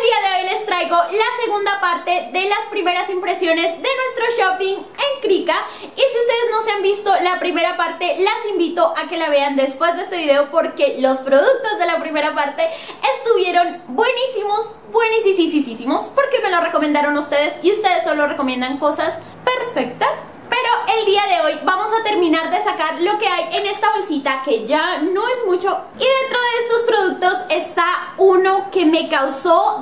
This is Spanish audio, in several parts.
día de hoy les traigo la segunda parte de las primeras impresiones de nuestro shopping en Krika. Y si ustedes no se han visto la primera parte, las invito a que la vean después de este video, porque los productos de la primera parte estuvieron buenísimos, buenísimos, porque me lo recomendaron ustedes y ustedes solo recomiendan cosas perfectas. Pero el día de hoy vamos a terminar de sacar lo que hay en esta bolsita, que ya no es mucho. Y dentro de estos productos está uno que me causó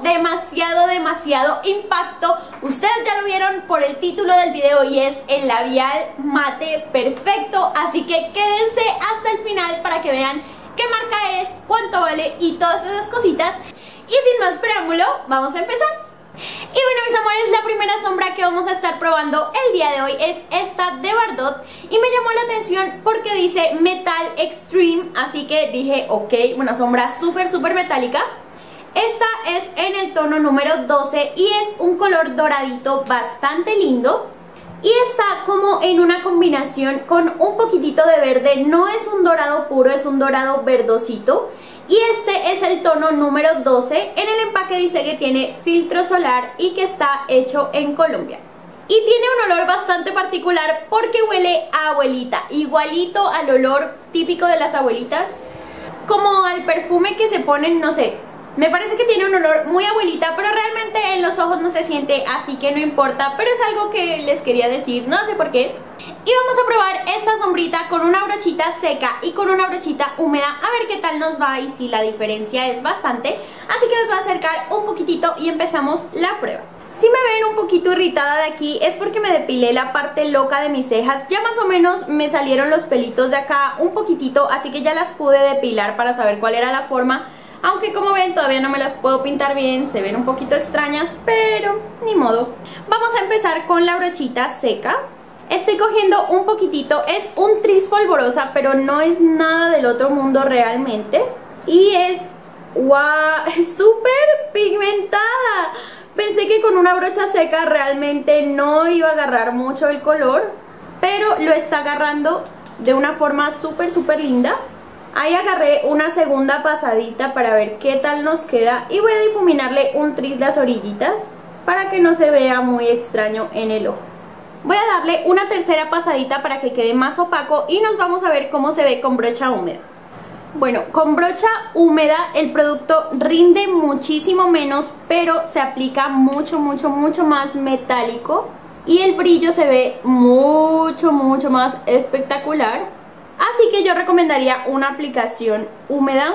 demasiado impacto. Ustedes ya lo vieron por el título del video y es el labial mate perfecto. Así que quédense hasta el final para que vean qué marca es, cuánto vale y todas esas cositas. Y sin más preámbulo, vamos a empezar. Y bueno, mis amores, la primera sombra que vamos a estar probando el día de hoy es esta de Bardot. Y me llamó la atención porque dice Metal Extreme, así que dije, ok, una sombra súper metálica. Esta es en el tono número 12 y es un color doradito bastante lindo. Y está como en una combinación con un poquitito de verde, no es un dorado puro, es un dorado verdosito. Y este es el tono número 12. En el empaque dice que tiene filtro solar y que está hecho en Colombia. Y tiene un olor bastante particular porque huele a abuelita, igualito al olor típico de las abuelitas, como al perfume que se ponen, no sé. Me parece que tiene un olor muy abuelita, pero realmente en los ojos no se siente, así que no importa. Pero es algo que les quería decir, no sé por qué. Y vamos a probar esta sombrita con una brochita seca y con una brochita húmeda, a ver qué tal nos va y si la diferencia es bastante. Así que los voy a acercar un poquitito y empezamos la prueba. Si me ven un poquito irritada de aquí es porque me depilé la parte loca de mis cejas. Ya más o menos me salieron los pelitos de acá un poquitito, así que ya las pude depilar para saber cuál era la forma. Aunque como ven todavía no me las puedo pintar bien, se ven un poquito extrañas, pero ni modo. Vamos a empezar con la brochita seca. Estoy cogiendo un poquitito, es un tris polvorosa, pero no es nada del otro mundo realmente. Y es, wow, es súper pigmentada. Pensé que con una brocha seca realmente no iba a agarrar mucho el color, pero lo está agarrando de una forma súper linda. Ahí agarré una segunda pasadita para ver qué tal nos queda y voy a difuminarle un tris las orillitas para que no se vea muy extraño en el ojo. Voy a darle una tercera pasadita para que quede más opaco y nos vamos a ver cómo se ve con brocha húmeda. Bueno, con brocha húmeda el producto rinde muchísimo menos, pero se aplica mucho más metálico y el brillo se ve mucho más espectacular. Así que yo recomendaría una aplicación húmeda.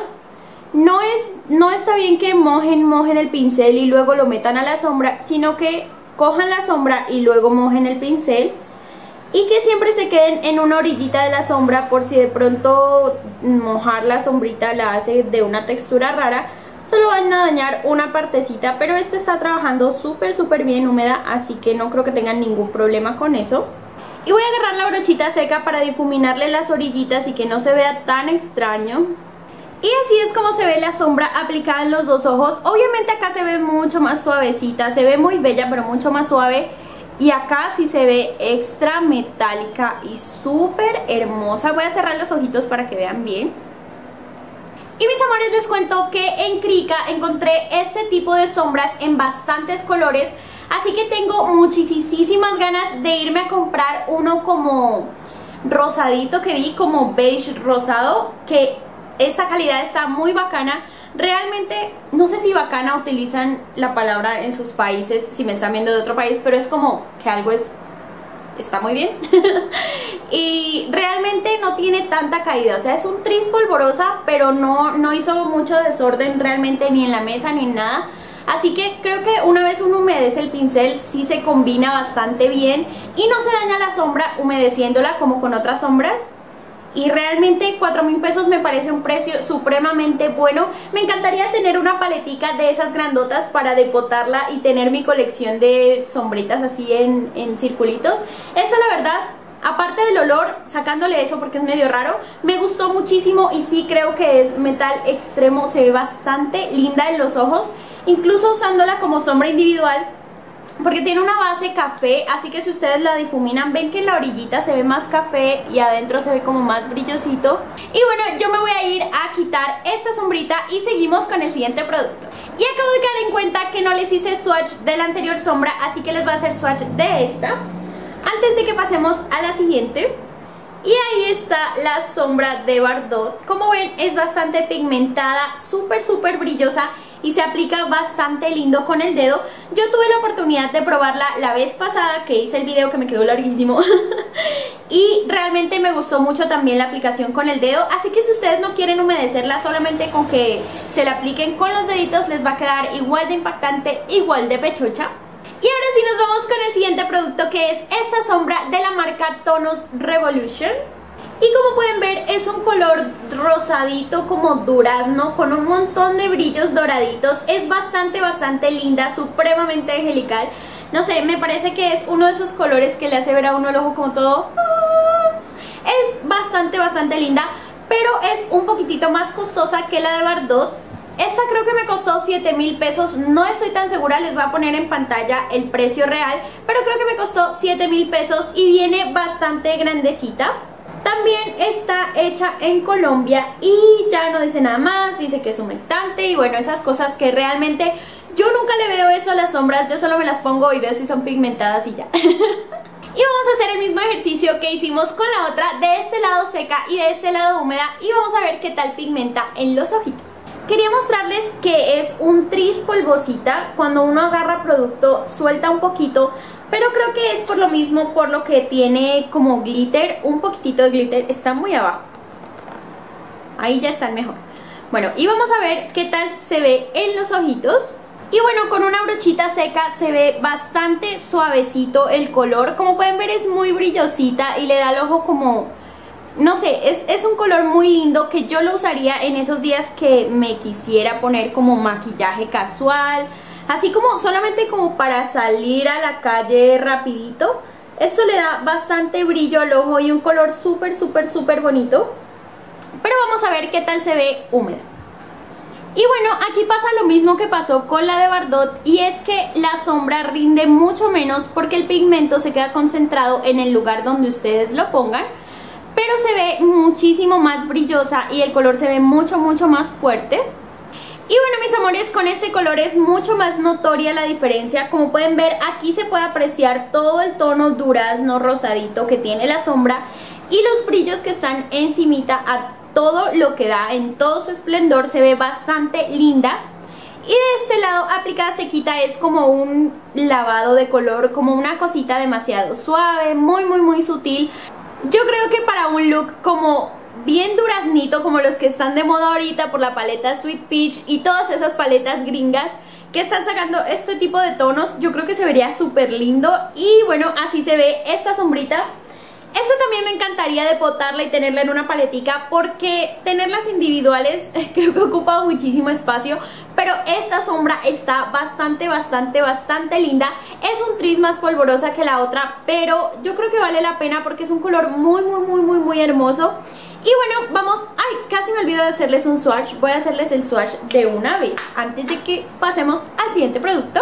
No está bien que mojen el pincel y luego lo metan a la sombra, sino que cojan la sombra y luego mojen el pincel. Y que siempre se queden en una orillita de la sombra, por si de pronto mojar la sombrita la hace de una textura rara. Solo van a dañar una partecita, pero esta está trabajando súper bien húmeda, así que no creo que tengan ningún problema con eso. Y voy a agarrar la brochita seca para difuminarle las orillitas y que no se vea tan extraño. Y así es como se ve la sombra aplicada en los dos ojos. Obviamente acá se ve mucho más suavecita, se ve muy bella pero mucho más suave. Y acá sí se ve extra metálica y súper hermosa. Voy a cerrar los ojitos para que vean bien. Y mis amores, les cuento que en Krika encontré este tipo de sombras en bastantes colores. Así que tengo muchísimas ganas de irme a comprar uno como rosadito que vi, como beige rosado, que esta calidad está muy bacana. Realmente, no sé si bacana utilizan la palabra en sus países, si me están viendo de otro país, pero es como que algo está muy bien. Y realmente no tiene tanta caída, o sea, es un tris polvorosa, pero no hizo mucho desorden realmente ni en la mesa ni en nada. Así que creo que una vez uno humedece el pincel sí se combina bastante bien y no se daña la sombra humedeciéndola como con otras sombras. Y realmente 4.000 pesos me parece un precio supremamente bueno. Me encantaría tener una paletica de esas grandotas para depotarla y tener mi colección de sombritas así en circulitos. Esta, la verdad, aparte del olor, sacándole eso porque es medio raro, me gustó muchísimo y sí creo que es metal extremo. Se ve bastante linda en los ojos. Incluso usándola como sombra individual porque tiene una base café, así que si ustedes la difuminan ven que en la orillita se ve más café y adentro se ve como más brillosito. Y bueno, yo me voy a ir a quitar esta sombrita y seguimos con el siguiente producto. Y acabo de caer en cuenta que no les hice swatch de la anterior sombra, así que les voy a hacer swatch de esta antes de que pasemos a la siguiente. Y ahí está la sombra de Bardot. Como ven, es bastante pigmentada, súper brillosa y se aplica bastante lindo con el dedo. Yo tuve la oportunidad de probarla la vez pasada que hice el video, que me quedó larguísimo y realmente me gustó mucho también la aplicación con el dedo. Así que si ustedes no quieren humedecerla, solamente con que se la apliquen con los deditos les va a quedar igual de impactante, igual de pechocha. Y ahora sí nos vamos con el siguiente producto, que es esta sombra de la marca Tonos Revolution. Y como pueden ver, es un color rosadito como durazno con un montón de brillos doraditos. Es bastante linda, supremamente angelical. No sé, me parece que es uno de esos colores que le hace ver a uno el ojo como todo. Es bastante linda, pero es un poquitito más costosa que la de Bardot. Esta creo que me costó 7,000 pesos, no estoy tan segura, les voy a poner en pantalla el precio real, pero creo que me costó 7,000 pesos y viene bastante grandecita. También está hecha en Colombia y ya no dice nada más, dice que es humectante y bueno, esas cosas que realmente yo nunca le veo eso a las sombras, yo solo me las pongo y veo si son pigmentadas y ya. Y vamos a hacer el mismo ejercicio que hicimos con la otra, de este lado seca y de este lado húmeda, y vamos a ver qué tal pigmenta en los ojitos. Quería mostrarles que es un tris polvosita. Cuando uno agarra producto suelta un poquito, pero creo que es por lo mismo, por lo que tiene como glitter, un poquitito de glitter. Está muy abajo. Ahí ya están mejor. Bueno, y vamos a ver qué tal se ve en los ojitos. Y bueno, con una brochita seca se ve bastante suavecito el color. Como pueden ver, es muy brillosita y le da al ojo como... no sé, es un color muy lindo que yo lo usaría en esos días que me quisiera poner como maquillaje casual, así como solamente como para salir a la calle rapidito. Esto le da bastante brillo al ojo y un color súper bonito. Pero vamos a ver qué tal se ve húmeda. Y bueno, aquí pasa lo mismo que pasó con la de Bardot, y es que la sombra rinde mucho menos porque el pigmento se queda concentrado en el lugar donde ustedes lo pongan, pero se ve muchísimo más brillosa y el color se ve mucho más fuerte. Y bueno, mis amores, con este color es mucho más notoria la diferencia. Como pueden ver, aquí se puede apreciar todo el tono durazno rosadito que tiene la sombra y los brillos que están encimita a todo lo que da en todo su esplendor. Se ve bastante linda. Y de este lado, aplicada sequita, es como un lavado de color, como una cosita demasiado suave, muy sutil. Yo creo que para un look como bien duraznito, como los que están de moda ahorita por la paleta Sweet Peach y todas esas paletas gringas que están sacando este tipo de tonos, yo creo que se vería súper lindo. Y bueno, así se ve esta sombrita. Esta también me encantaría depotarla y tenerla en una paletica, porque tenerlas individuales creo que ocupa muchísimo espacio. Pero esta sombra está bastante linda. Es un tris más polvorosa que la otra, pero yo creo que vale la pena porque es un color muy hermoso. Y bueno, vamos... ¡Ay! Casi me olvido de hacerles un swatch. Voy a hacerles el swatch de una vez antes de que pasemos al siguiente producto.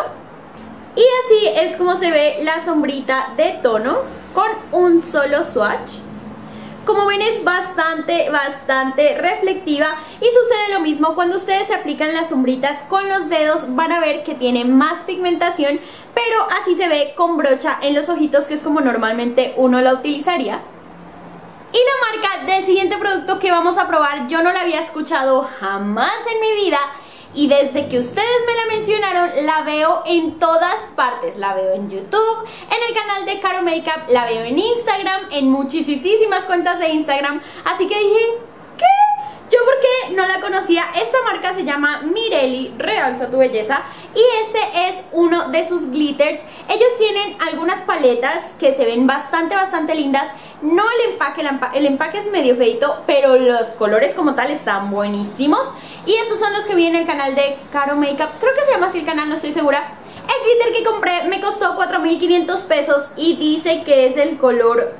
Y así es como se ve la sombrita de tonos con un solo swatch. Como ven, es bastante reflectiva, y sucede lo mismo cuando ustedes se aplican las sombritas con los dedos. Van a ver que tiene más pigmentación, pero así se ve con brocha en los ojitos, que es como normalmente uno la utilizaría. Y la marca del siguiente producto que vamos a probar, yo no la había escuchado jamás en mi vida, y desde que ustedes me la mencionaron la veo en todas partes. La veo en YouTube, en el canal de Caro Makeup, la veo en Instagram, en muchísimas cuentas de Instagram. Así que dije, ¿qué? Yo porque no la conocía. Esta marca se llama Mirelli, realza tu belleza, y este es uno de sus glitters. Ellos tienen algunas paletas que se ven bastante lindas. No el empaque es medio feito, pero los colores como tal están buenísimos. Y estos son los que vi en el canal de Caro Makeup. Creo que se llama así el canal, no estoy segura. El glitter que compré me costó 4,500 pesos y dice que es el color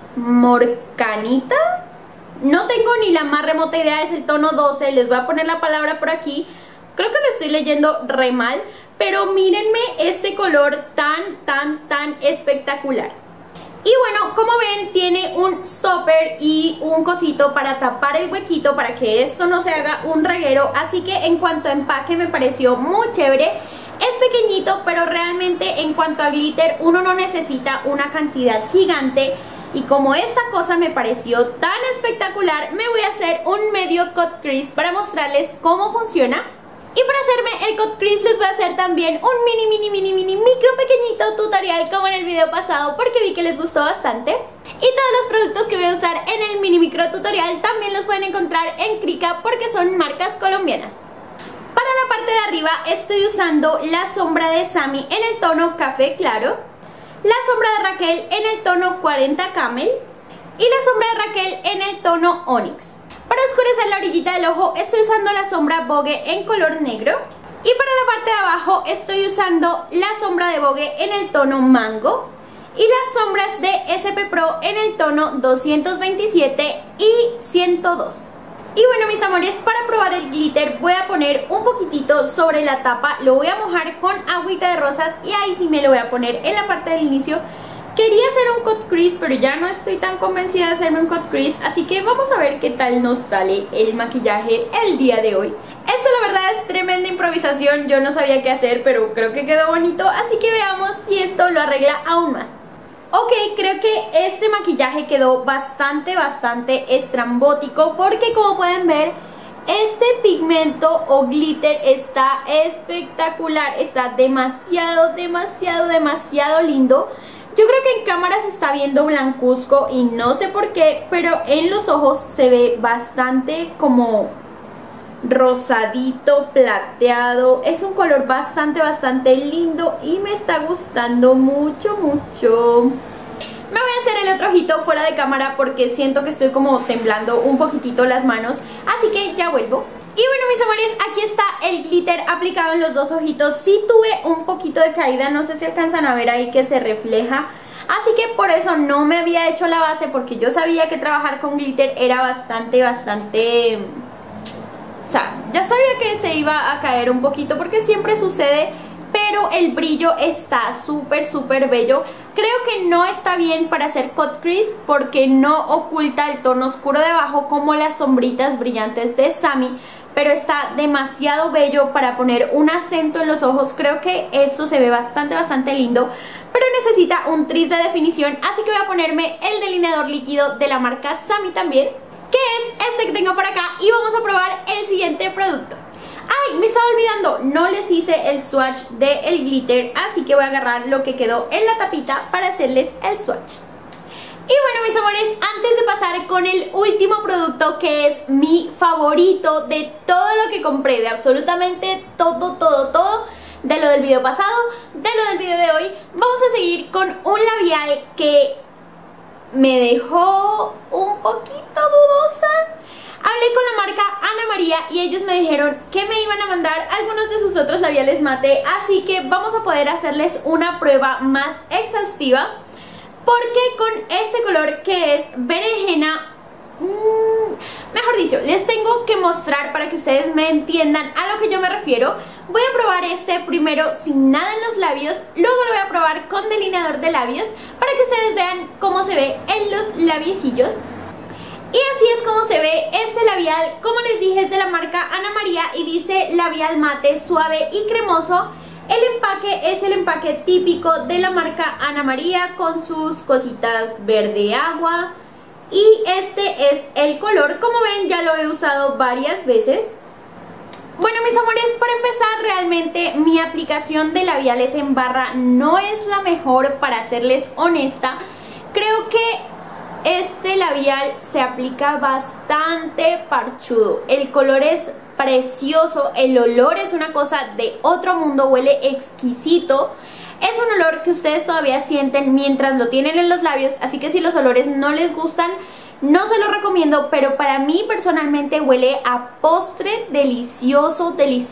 Morcanita. No tengo ni la más remota idea, es el tono 12. Les voy a poner la palabra por aquí. Creo que lo estoy leyendo re mal, pero mírenme este color tan espectacular. Y bueno, como ven, tiene un stopper y un cosito para tapar el huequito para que esto no se haga un reguero. Así que en cuanto a empaque me pareció muy chévere. Es pequeñito, pero realmente en cuanto a glitter uno no necesita una cantidad gigante. Y como esta cosa me pareció tan espectacular, me voy a hacer un medio cut crease para mostrarles cómo funciona. Y para hacerme el cut crease les voy a hacer también un micro pequeñito tutorial como en el video pasado, porque vi que les gustó bastante. Y todos los productos que voy a usar en el micro tutorial también los pueden encontrar en Krika porque son marcas colombianas. Para la parte de arriba estoy usando la sombra de Sammy en el tono café claro, la sombra de Raquel en el tono 40 Camel y la sombra de Raquel en el tono Onyx. Para oscurecer la orillita del ojo estoy usando la sombra Vogue en color negro. Y para la parte de abajo estoy usando la sombra de Vogue en el tono Mango y las sombras de SP Pro en el tono 227 y 102. Y bueno, mis amores, para probar el glitter voy a poner un poquitito sobre la tapa. Lo voy a mojar con agüita de rosas y ahí sí me lo voy a poner en la parte del inicio. Quería hacer un cut crease, pero ya no estoy tan convencida de hacerme un cut crease, así que vamos a ver qué tal nos sale el maquillaje el día de hoy. Esto la verdad es tremenda improvisación, yo no sabía qué hacer, pero creo que quedó bonito, así que veamos si esto lo arregla aún más. Ok, creo que este maquillaje quedó bastante estrambótico, porque como pueden ver, este pigmento o glitter está espectacular, está demasiado lindo. Yo creo que en cámara se está viendo blancuzco y no sé por qué, pero en los ojos se ve bastante como rosadito, plateado. Es un color bastante lindo y me está gustando mucho. Me voy a hacer el otro ojito fuera de cámara porque siento que estoy como temblando un poquitito las manos, así que ya vuelvo. Y bueno, mis amores, aquí está el glitter aplicado en los dos ojitos. Sí tuve un poquito de caída, no sé si alcanzan a ver ahí que se refleja. Así que por eso no me había hecho la base, porque yo sabía que trabajar con glitter era bastante... O sea, ya sabía que se iba a caer un poquito porque siempre sucede, pero el brillo está súper bello. Creo que no está bien para hacer cut crease porque no oculta el tono oscuro de abajo como las sombritas brillantes de Sammy, pero está demasiado bello para poner un acento en los ojos. Creo que esto se ve bastante lindo, pero necesita un tris de definición, así que voy a ponerme el delineador líquido de la marca Sammy también, que es este que tengo por acá, y vamos a probar el siguiente producto. ¡Ay! Me estaba olvidando, no les hice el swatch del glitter, así que voy a agarrar lo que quedó en la tapita para hacerles el swatch. Y bueno, mis amores, antes de pasar con el último producto, que es mi favorito de todo lo que compré, de absolutamente todo, de lo del video pasado, de lo del video de hoy, vamos a seguir con un labial que me dejó un poquito dudosa. Hablé con la marca Ana María y ellos me dijeron que me iban a mandar algunos de sus otros labiales mate, así que vamos a poder hacerles una prueba más exhaustiva, porque con este color que es berenjena, mejor dicho, les tengo que mostrar para que ustedes me entiendan a lo que yo me refiero. Voy a probar este primero sin nada en los labios, luego lo voy a probar con delineador de labios para que ustedes vean cómo se ve en los labiecillos. Y así es como se ve este labial. Como les dije, es de la marca Ana María y dice labial mate suave y cremoso. El empaque es el empaque típico de la marca Ana María con sus cositas verde agua. Y este es el color. Como ven, ya lo he usado varias veces. Bueno, mis amores, para empezar, realmente mi aplicación de labiales en barra no es la mejor, para serles honesta. Creo que este labial se aplica bastante parchudo. El color es precioso, el olor es una cosa de otro mundo, huele exquisito. Es un olor que ustedes todavía sienten mientras lo tienen en los labios, así que si los olores no les gustan, no se los recomiendo, pero para mí personalmente huele a postre delicioso.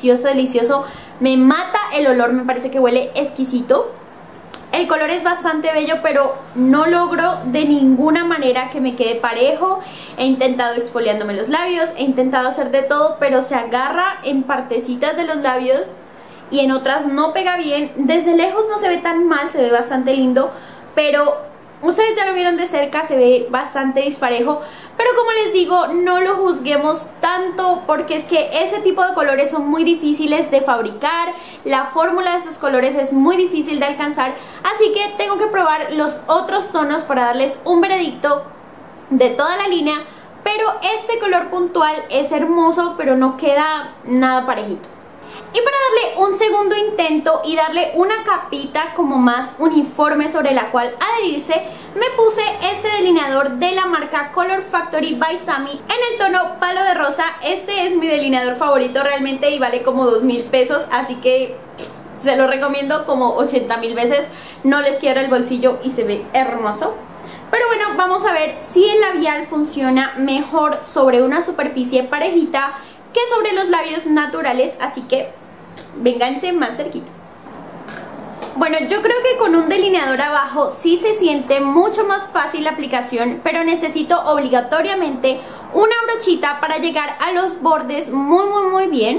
Me mata el olor, me parece que huele exquisito. El color es bastante bello, pero no logro de ninguna manera que me quede parejo. He intentado exfoliándome los labios, he intentado hacer de todo, pero se agarra en partecitas de los labios y en otras no pega bien. Desde lejos no se ve tan mal, se ve bastante lindo, pero ustedes ya lo vieron de cerca, se ve bastante disparejo. Pero como les digo, no lo juzguemos tanto porque es que ese tipo de colores son muy difíciles de fabricar, la fórmula de esos colores es muy difícil de alcanzar, así que tengo que probar los otros tonos para darles un veredicto de toda la línea. Pero este color puntual es hermoso, pero no queda nada parejito. Y para darle un segundo intento y darle una capita como más uniforme sobre la cual adherirse, me puse este delineador de la marca Color Factory by Sammy en el tono palo de rosa. Este es mi delineador favorito realmente y vale como 2.000 pesos, así que se lo recomiendo como 80.000 veces. No les quiebra el bolsillo y se ve hermoso. Pero bueno, vamos a ver si el labial funciona mejor sobre una superficie parejita que sobre los labios naturales, así que vénganse más cerquita. Bueno, yo creo que con un delineador abajo sí se siente mucho más fácil la aplicación, pero necesito obligatoriamente una brochita para llegar a los bordes muy bien.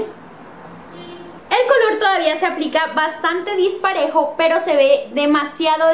El color todavía se aplica bastante disparejo, pero se ve demasiado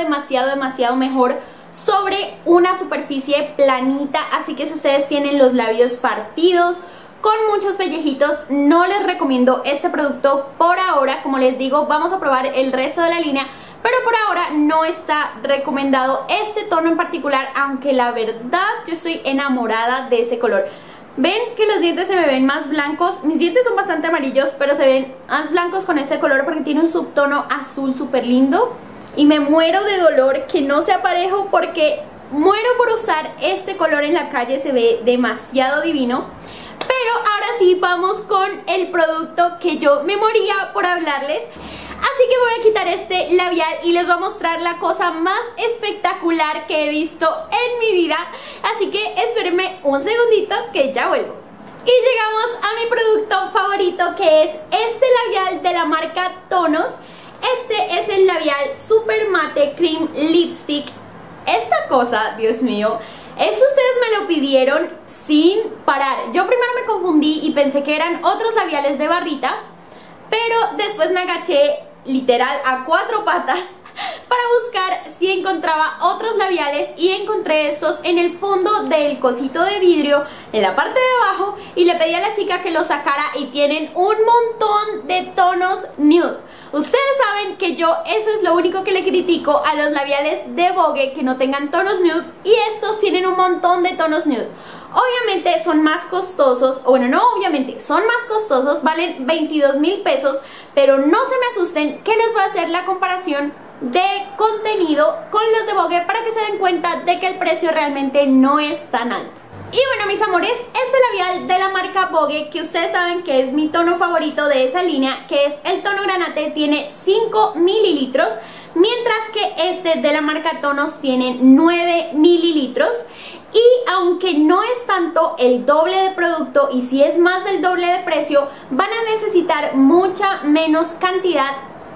mejor sobre una superficie planita, así que si ustedes tienen los labios partidos con muchos pellejitos, no les recomiendo este producto por ahora. Como les digo, vamos a probar el resto de la línea, pero por ahora no está recomendado este tono en particular, aunque la verdad yo estoy enamorada de ese color. Ven que los dientes se me ven más blancos, mis dientes son bastante amarillos, pero se ven más blancos con este color porque tiene un subtono azul súper lindo. Y me muero de dolor que no sea parejo porque muero por usar este color en la calle, se ve demasiado divino. Pero ahora sí, vamos con el producto que yo me moría por hablarles. Así que voy a quitar este labial y les voy a mostrar la cosa más espectacular que he visto en mi vida. Así que espérenme un segundito que ya vuelvo. Y llegamos a mi producto favorito, que es este labial de la marca Tonos. Este es el labial Super Matte Cream Lipstick. Esta cosa, Dios mío, eso ustedes me lo pidieron sin parar. Yo primero me confundí y pensé que eran otros labiales de barrita, pero después me agaché literal a 4 patas para buscar si encontraba otros labiales y encontré estos en el fondo del cosito de vidrio en la parte de abajo y le pedí a la chica que los sacara y tienen un montón de tonos nude. Ustedes saben que yo eso es lo único que le critico a los labiales de Vogue, que no tengan tonos nude, y estos tienen un montón de tonos nude. Obviamente son más costosos, o bueno, no obviamente, son más costosos, valen 22.000 pesos, pero no se me asusten que les voy a hacer la comparación de contenido con los de Vogue para que se den cuenta de que el precio realmente no es tan alto. Y bueno, mis amores, este labial de la marca Vogue, que ustedes saben que es mi tono favorito de esa línea, que es el tono granate, tiene 5 mililitros, mientras que este de la marca Tonos tiene 9 mililitros. Y aunque no es tanto el doble de producto y si es más del doble de precio, van a necesitar mucha menos cantidad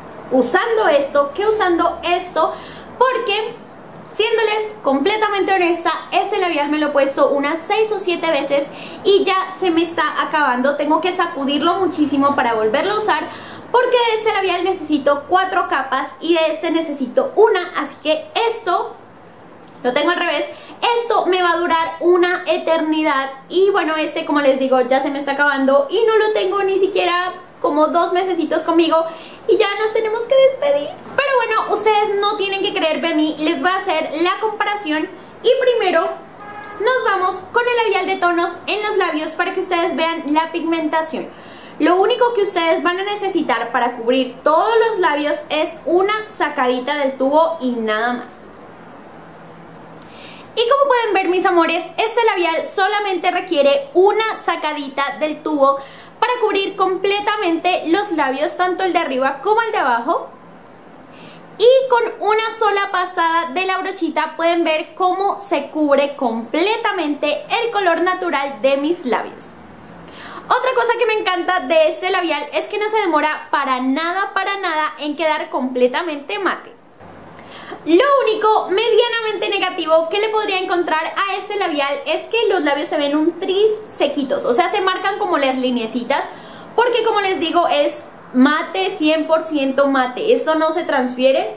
usando esto que usando esto, porque siéndoles completamente honesta, este labial me lo he puesto unas 6 o 7 veces y ya se me está acabando. Tengo que sacudirlo muchísimo para volverlo a usar, porque de este labial necesito 4 capas y de este necesito una, así que esto lo tengo al revés. Esto me va a durar una eternidad y bueno, este, como les digo, ya se me está acabando y no lo tengo ni siquiera como 2 mesecitos conmigo y ya nos tenemos que despedir. Pero bueno, ustedes no tienen que creerme a mí, les voy a hacer la comparación y primero nos vamos con el labial de Tonos en los labios para que ustedes vean la pigmentación. Lo único que ustedes van a necesitar para cubrir todos los labios es una sacadita del tubo y nada más. Y como pueden ver, mis amores, este labial solamente requiere una sacadita del tubo para cubrir completamente los labios, tanto el de arriba como el de abajo. Y con una sola pasada de la brochita pueden ver cómo se cubre completamente el color natural de mis labios. Otra cosa que me encanta de este labial es que no se demora para nada en quedar completamente mate. Lo único medianamente negativo que le podría encontrar a este labial es que los labios se ven un tris sequitos, o sea, se marcan como las lineecitas, porque como les digo es mate, 100% mate. Esto no se transfiere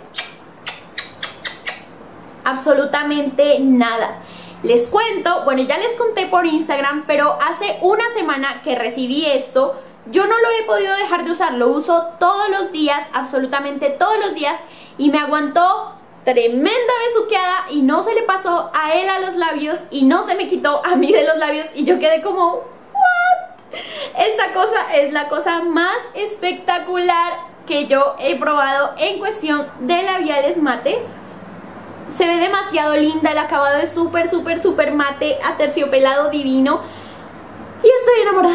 absolutamente nada. Les cuento, bueno, ya les conté por Instagram, pero hace una semana que recibí esto, yo no lo he podido dejar de usar. Lo uso todos los días, absolutamente todos los días, y me aguantó tremenda besuqueada y no se le pasó a él a los labios y no se me quitó a mí de los labios, y yo quedé como, ¿what? Esta cosa es la cosa más espectacular que yo he probado en cuestión de labiales mate. Se ve demasiado linda, el acabado es súper, súper, súper mate, aterciopelado, divino, y estoy enamorada.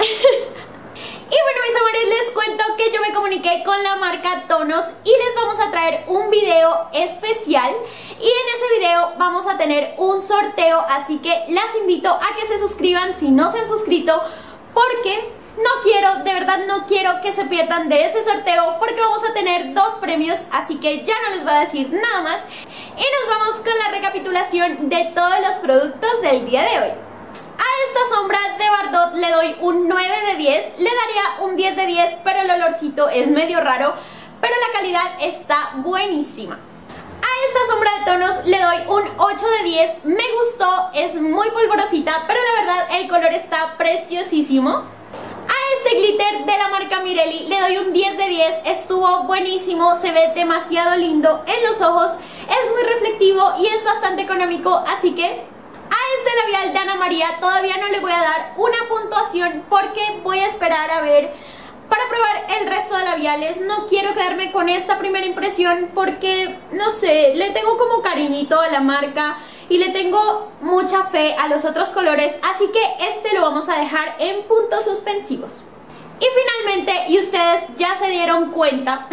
Y bueno, mis amores, les cuento que yo me comuniqué con la marca Tonos y les vamos a traer un video especial, y en ese video vamos a tener un sorteo, así que las invito a que se suscriban si no se han suscrito, porque no quiero, de verdad no quiero que se pierdan de ese sorteo, porque vamos a tener 2 premios, así que ya no les voy a decir nada más y nos vamos con la recapitulación de todos los productos del día de hoy. A esta sombra de Bardot le doy un 9 de 10, le daría un 10 de 10, pero el olorcito es medio raro, pero la calidad está buenísima. A esta sombra de tonos le doy un 8 de 10, me gustó, es muy polvorosita, pero la verdad el color está preciosísimo. A este glitter de la marca Mirelli le doy un 10 de 10, estuvo buenísimo, se ve demasiado lindo en los ojos, es muy reflectivo y es bastante económico, así que a este labial de Ana María todavía no le voy a dar una puntuación porque voy a esperar a ver para probar el resto de labiales. No quiero quedarme con esta primera impresión porque, no sé, le tengo como cariñito a la marca y le tengo mucha fe a los otros colores, así que este lo vamos a dejar en puntos suspensivos. Y finalmente, y ustedes ya se dieron cuenta, a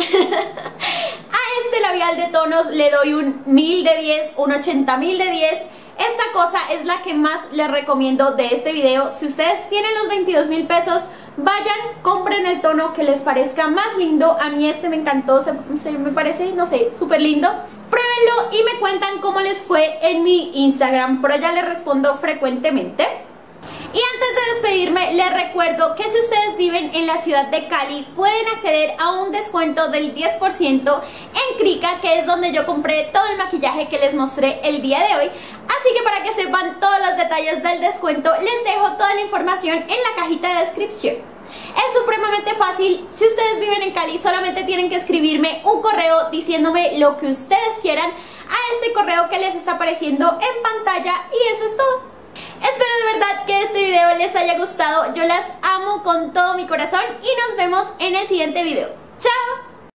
este labial de tonos le doy un 1000 de 10, un 80.000 de 10. Esta cosa es la que más les recomiendo de este video. Si ustedes tienen los 22.000 pesos, vayan, compren el tono que les parezca más lindo. A mí este me encantó, me parece, no sé, súper lindo. Pruébenlo y me cuentan cómo les fue en mi Instagram, por allá les respondo frecuentemente. Y antes de despedirme, les recuerdo que si ustedes viven en la ciudad de Cali, pueden acceder a un descuento del 10% en Krika, que es donde yo compré todo el maquillaje que les mostré el día de hoy. Así que para que sepan todos los detalles del descuento, les dejo toda la información en la cajita de descripción. Es supremamente fácil. Si ustedes viven en Cali, solamente tienen que escribirme un correo diciéndome lo que ustedes quieran a este correo que les está apareciendo en pantalla, y eso es todo. Espero de verdad que este video les haya gustado, yo las amo con todo mi corazón y nos vemos en el siguiente video.